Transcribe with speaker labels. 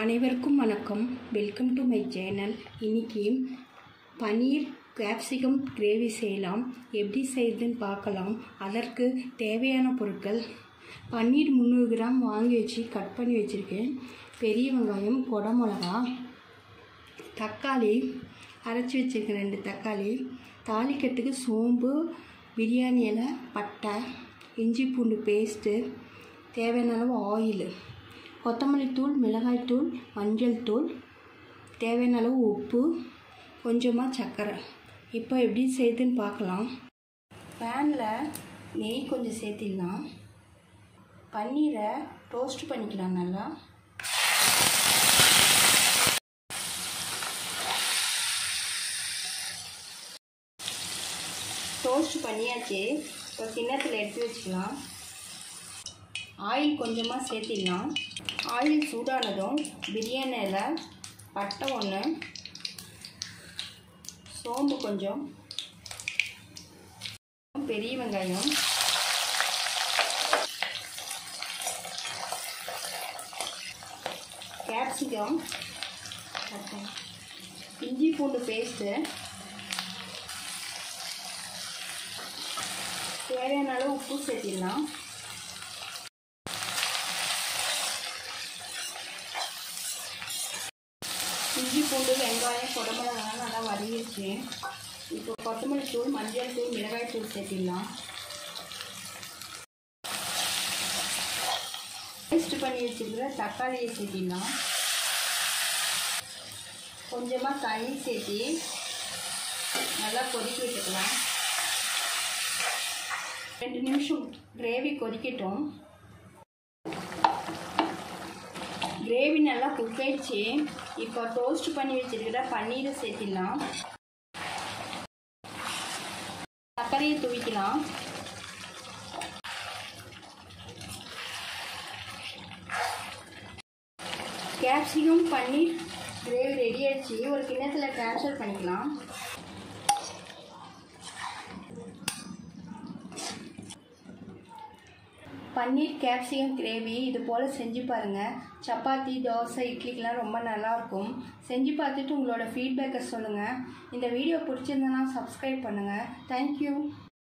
Speaker 1: அனைவருக்கும் வணக்கம். Welcome to my channel. இன்றைக்கி பன்னீர் கேப்சிகம் கிரேவி செய்யலாம். எப்படி செய்யுதுன்னு பார்க்கலாம். அதற்கு தேவையான பொருட்கள்: பன்னீர் 300 கிராம் வாங்கி வச்சு கட் பண்ணி வச்சுருக்கேன். பெரிய வெங்காயம், குடமிளகா, தக்காளி அரைச்சி வச்சுருக்கேன் 2 தக்காளி, தாளிக்கட்டுக்கு சோம்பு, பிரியாணி இலை, பட்டை, இஞ்சி பூண்டு பேஸ்ட்டு, தேவையான அளவு ஆயில், கொத்தமல்லி தூள், மிளகாய் தூள், மஞ்சள் தூள், தேவையான அளவு உப்பு, கொஞ்சமாக சர்க்கரை. இப்போ எப்படி செய்யுதுன்னு பார்க்கலாம். பேனில் நெய் கொஞ்சம் சேர்த்திடலாம். பன்னீரை டோஸ்ட் பண்ணிக்கலாம். நல்லா டோஸ்ட் பண்ணியாச்சு. இப்போ கிண்ணத்தில் எடுத்து வச்சுக்கலாம். ஆயில் கொஞ்சமாக சேர்த்திடலாம். ஆயில் சூடானதும் பிரியாணி இலை, பட்டை 1, சோம்பு கொஞ்சம், பெரிய வெங்காயம், கேப்சிகம், இஞ்சி பூண்டு பேஸ்ட்டு, தேவையான அளவு உப்பு சேர்த்திடலாம். இஞ்சி பூண்டு, வெங்காயம், குடமிளகாய் நல்லா வதங்கிடுச்சு. இப்போ கொத்தமல்லி தூள், மஞ்சள் தூள், மிளகாய் தூள் சேர்த்திடலாம். பேஸ்ட் பண்ணி வச்சுருக்கிற தக்காளியை சேர்த்திடலாம். கொஞ்சமாக தண்ணி சேர்த்தி நல்லா கொதிக்க விட்டுக்கலாம். 2 நிமிஷம் கிரேவி கொதிக்கட்டும். கிரேவி நல்லா குக் ஆயிடுச்சு. இப்போ டோஸ்ட் பண்ணி வச்சுருக்கிற பன்னீரை சேர்த்திடலாம். சர்க்கரையை தூவிக்கலாம். கேப்சிகம் பன்னீர் கிரேவி ரெடி ஆயிடுச்சு. ஒரு கிண்ணத்தில் ட்ரான்ஸ்ஃபர் பண்ணிக்கலாம். பன்னீர் கேப்சிகம் கிரேவி இது போல் செஞ்சு பாருங்கள். சப்பாத்தி, தோசை, இட்லிக்கெலாம் ரொம்ப நல்லாயிருக்கும். செஞ்சு பார்த்துட்டு உங்களோட ஃபீட்பேக்கை சொல்லுங்கள். இந்த வீடியோ பிடிச்சிருந்தனா சப்ஸ்கிரைப் பண்ணுங்கள். தேங்க்யூ.